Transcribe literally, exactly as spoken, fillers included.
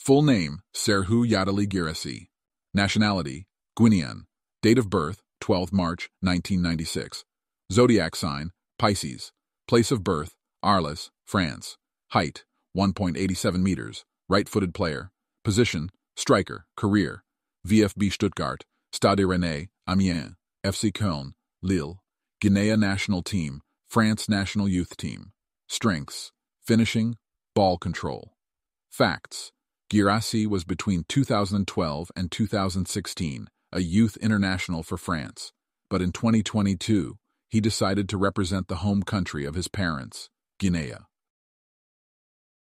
Full name, Serhou Yadaly Guirassy. Nationality, Guinean. Date of birth, twelfth of March nineteen ninety-six. Zodiac sign, Pisces. Place of birth, Arles, France. Height, one point eight seven meters. Right-footed player. Position, striker. Career, VfB Stuttgart, Stade Rennais, Amiens, F C Köln, Lille. Guinea national team, France national youth team. Strengths, finishing, ball control. Facts. Guirassy was between two thousand twelve and two thousand sixteen a youth international for France, but in twenty twenty-two, he decided to represent the home country of his parents, Guinea.